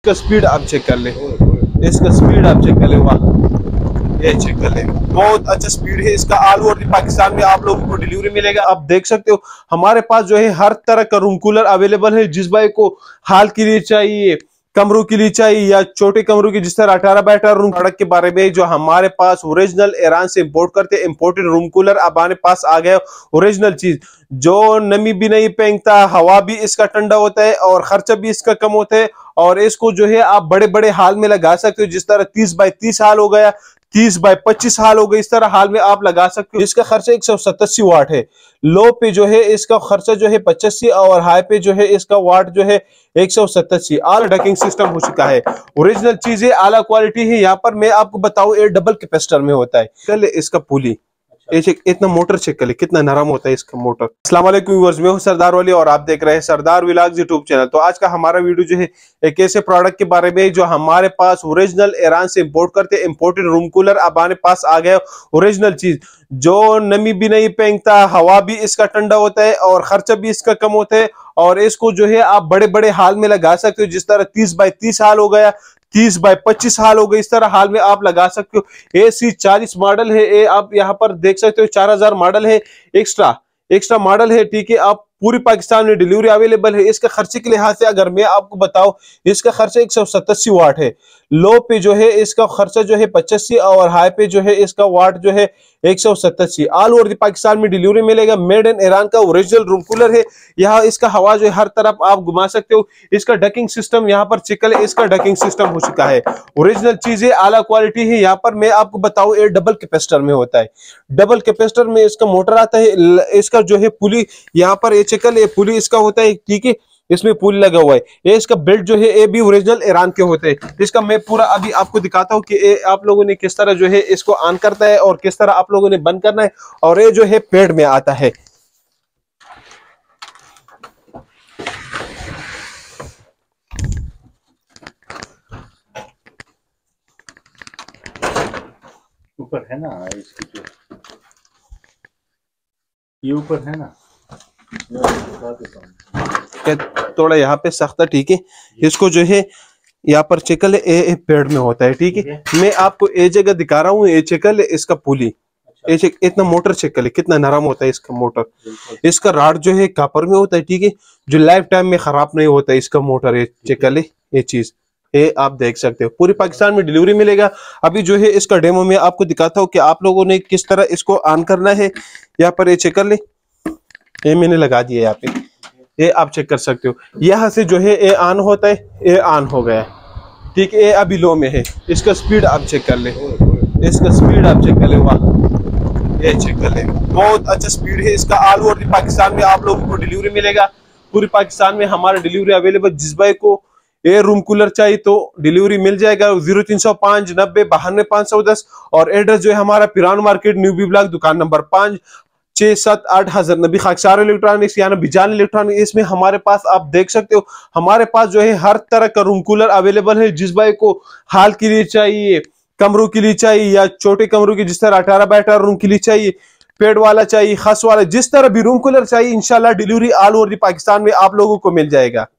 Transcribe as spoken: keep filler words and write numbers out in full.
इसका स्पीड आप चेक कर ले, इसका स्पीड आप चेक कर ले, वाह ये चेक कर ले, बहुत अच्छा स्पीड है इसका। ऑल ओवर पाकिस्तान में आप लोगों को डिलीवरी मिलेगा। आप देख सकते हो हमारे पास जो है हर तरह का रूम कूलर अवेलेबल है। जिस भाई को हाल के लिए चाहिए, कमरों के लिए चाहिए या छोटे कमरों की, जिस तरह अठारह बाई अठारह रूम प्रोडक्ट के बारे में जो हमारे पास ओरिजिनल ईरान से इंपोर्ट करते हैं, इंपोर्टेड रूम कूलर अब हमारे पास आ गया। ओरिजिनल चीज जो नमी भी नहीं फेंकता, हवा भी इसका ठंडा होता है और खर्चा भी इसका कम होता है। और इसको जो है आप बड़े बड़े हाल में लगा सकते हो, जिस तरह तीस बाई तीस हाल हो गया, तीस बाई पच्चीस हाल हो गए, इस तरह हाल में आप लगा सकते हो। इसका खर्चा एक सौ सतासी वाट है। लो पे जो है इसका खर्चा जो है पचासी और हाई पे जो है इसका वाट जो है एक सौ सतासी। ऑल डकिंग सिस्टम हो चुका है, ओरिजिनल चीज है, आला क्वालिटी है। यहाँ पर मैं आपको बताऊं ये डबल कैपेसिटर में होता है। कल इसका पुली एक इतना मोटर चेक कर ले कितना नरम होता है इसका मोटर। अस्सलाम वालेकुम व्यूअर्स, मैं हूं सरदार वाली और आप देख रहे हैं सरदार व्लॉग्स यूट्यूब चैनल। तो आज का हमारा वीडियो जो है एक ऐसे प्रोडक्ट के बारे में जो हमारे पास ओरिजिनल ईरान से इंपोर्ट करते हैं, इंपोर्टेड रूम कूलर अब हमारे पास आ गया। ओरिजिनल चीज जो नमी भी नहीं फेंकता, हवा भी इसका ठंडा होता है और खर्चा भी इसका कम होता है। और इसको जो है आप बड़े बड़े हाल में लगा सकते हो, जिस तरह तीस बाई तीस हाल हो गया, तीस बाई पच्चीस हाल हो गए, इस तरह हाल में आप लगा सकते हो। ए सी चालीस मॉडल है, ए आप यहाँ पर देख सकते हो चार हजार मॉडल है, एक्स्ट्रा एक्स्ट्रा मॉडल है, ठीक है। आप पूरी पाकिस्तान में डिलीवरी अवेलेबल है। इसका खर्चे के लिहाज से अगर मैं आपको बताऊं, इसका खर्चा एक सौ सतासी वाट है। लो पे जो है इसका खर्चा जो है पचासी और हाई पे जो है इसका वाट जो है एक सौ सतासी। ऑल ओवर पाकिस्तान में डिलीवरी मिलेगा। मेड इन ईरान का ओरिजिनल रूम कूलर है। यहाँ इसका हवा जो है हर तरफ आप घुमा सकते हो। इसका डकिंग सिस्टम यहाँ पर चिकल है, इसका डकिंग सिस्टम हो चुका है। ओरिजिनल चीज है, आला क्वालिटी है। यहाँ पर मैं आपको बताऊं ये डबल कैपेसिटर में होता है। डबल कैपेसिटर में इसका मोटर आता है। इसका जो है पुली यहाँ पर चिकल ये पुली इसका होता है, ठीक है। इसमें पुली लगा हुआ है। ये इसका बेल्ट जो है ये भी ओरिजिनल ईरान के होते हैं। इसका मैं पूरा अभी आपको दिखाता हूँ कि ये आप लोगों ने किस तरह जो है इसको ऑन करता है और किस तरह आप लोगों ने बंद करना है। और ये जो है पेड़ में आता है। ऊपर है ना इसकी, जो ये ऊपर है ना, थोड़ा यहाँ पे सख्त है, ठीक है। इसको जो है यहाँ पर चेकल ए, ए पेड़ में होता है, ठीक है। मैं आपको एक जगह दिखा रहा हूँ, ये चेकल इसका पुली। अच्छा। इतना मोटर चेकल है कितना नरम होता है इसका मोटर। इसका राड जो है कापर में होता है, ठीक है, जो लाइफ टाइम में खराब नहीं होता है इसका मोटर। ये चेकल है, ये चीज ये आप देख सकते हो। पूरी पाकिस्तान में डिलीवरी मिलेगा। अभी जो है इसका डेमो में आपको दिखाता हूँ कि आप लोगों ने किस तरह इसको ऑन करना है। यहाँ पर ये चेकल है, ये मैंने लगा दिया यहाँ पे, ये आप चेक कर सकते हो। यहाँ से जो है ये ऑन होता है, ये ऑन हो गया, ठीक है। ये अभी लो में है। इसका स्पीड आप चेक कर ले, इसका स्पीड आप चेक कर ले, वाह ये चेक कर ले, बहुत अच्छा स्पीड है इसका। ऑल ओवर पाकिस्तान में आप लोगों को डिलीवरी मिलेगा। पूरी पाकिस्तान में हमारा डिलीवरी अवेलेबल। जिस भाई को ये रूम कूलर चाहिए तो डिलीवरी मिल जाएगा। जीरो तीन सौ पांच नब्बे बानवे पांच सौ दस और एड्रेस जो है हमारा Piran market new B block दुकान नंबर पांच छह सात आठ हजार नबी खाकसार इलेक्ट्रॉनिक्स या बिजान इलेक्ट्रॉनिक्स। इसमें हमारे पास आप देख सकते हो हमारे पास जो है हर तरह का रूम कूलर अवेलेबल है। जिस भाई को हाल के लिए चाहिए, कमरों के लिए चाहिए या छोटे कमरों की, जिस तरह अठारह बाई अठारह रूम के लिए चाहिए, पेड़ वाला चाहिए, खस वाला, जिस तरह भी रूम कूलर चाहिए, इंशाल्लाह डिलीवरी ऑल ओवर पाकिस्तान में आप लोगों को मिल जाएगा।